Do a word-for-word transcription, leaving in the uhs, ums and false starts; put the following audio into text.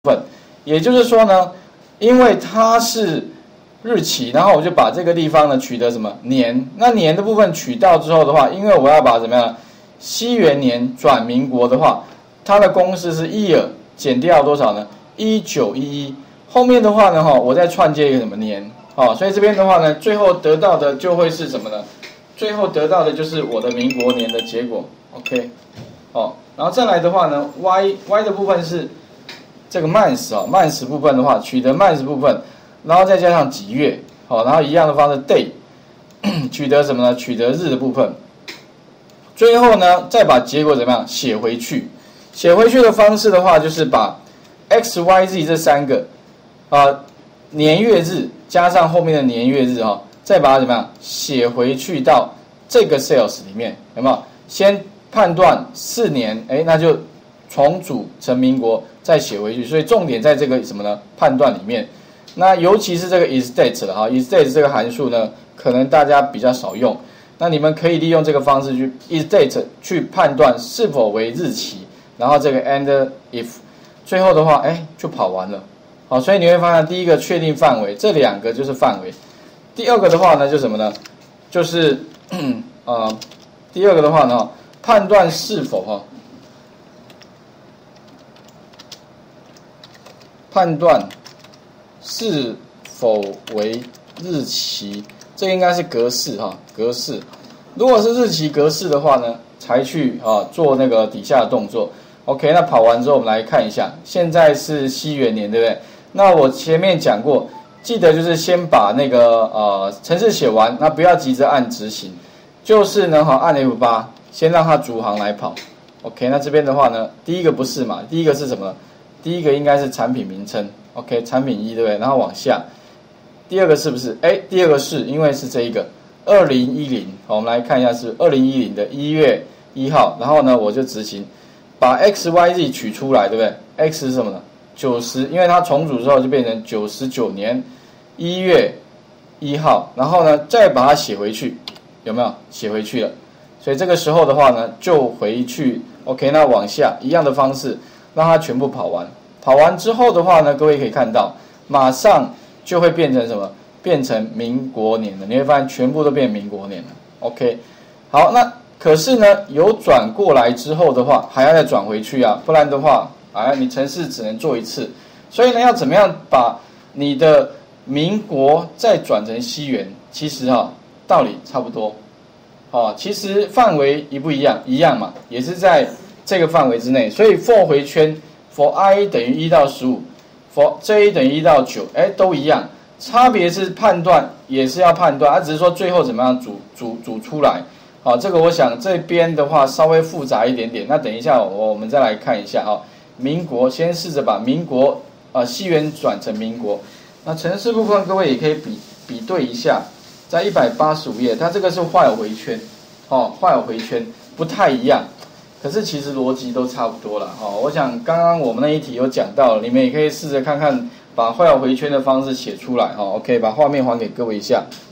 分，也就是说呢，因为它是日期，然后我就把这个地方呢取得什么年，那年的部分取到之后的话，因为我要把怎么样西元年转民国的话，它的公式是 year 减掉多少呢？一九一一，后面的话呢哈，我再串接一个什么年，哦，所以这边的话呢，最后得到的就会是什么呢？最后得到的就是我的民国年的结果 ，OK， 哦，然后再来的话呢 ，y y 的部分是这个 months 啊 ，months 部分的话，取得 months 部分，然后再加上几月，好，然后一样的方式 day 取得什么呢？取得日的部分，最后呢再把结果怎么样写回去？写回去的方式的话，就是把 x y z 这三个啊、呃、年月日加上后面的年月日哈、哦，再把它怎么样写回去到这个 cells 里面，有没有？先判断四年，哎，那就重组成民国，再写回去。所以重点在这个什么呢？判断里面。那尤其是这个 isDate 了哈 ，isDate 这个函数呢，可能大家比较少用。那你们可以利用这个方式去 isDate 去判断是否为日期，然后这个 and if， 最后的话，哎，就跑完了。好，所以你会发现，第一个确定范围，这两个就是范围。第二个的话呢，就什么呢？就是呃，第二个的话呢，判断是否哈，判断是否为日期，这应该是格式哈，格式。如果是日期格式的话呢，才去啊做那个底下的动作。OK， 那跑完之后，我们来看一下，现在是西元年，对不对？那我前面讲过，记得就是先把那个呃程式写完，那不要急着按执行，就是呢哈按 F 八， 先让它逐行来跑。OK， 那这边的话呢，第一个不是嘛？第一个是什么？第一个应该是产品名称。OK， 产品一对不对？然后往下，第二个是不是？哎，第二个是因为是这一个二零一零，好，我们来看一下是二零一零的一月一号，然后呢我就执行，把 x y z 取出来，对不对 ？x 是什么呢？九十，因为它重组之后就变成九十九年一月一号，然后呢再把它写回去，有没有？写回去了，所以这个时候的话呢就回去 ，OK， 那往下一样的方式让它全部跑完。跑完之后的话呢，各位可以看到，马上就会变成什么？变成民国年了。你会发现全部都变民国年了。OK， 好，那可是呢，有转过来之后的话，还要再转回去啊，不然的话，哎，你程式只能做一次。所以呢，要怎么样把你的民国再转成西元？其实哈、哦，道理差不多。哦，其实范围一不一样？一样嘛，也是在这个范围之内。所以 for 回圈。for i 等于一到十五 ，for j 等于一到九，哎，都一样，差别是判断也是要判断，它、啊、只是说最后怎么样组组组出来。好，这个我想这边的话稍微复杂一点点，那等一下我我们再来看一下哈。民国先试着把民国呃西元转成民国，那程式部分各位也可以比比对一下，在一百八十五页，它这个是while回圈，哦while回圈不太一样。可是其实逻辑都差不多了哈、哦，我想刚刚我们那一题有讲到了，你们也可以试着看看把while回圈的方式写出来哈、哦。OK， 把画面还给各位一下。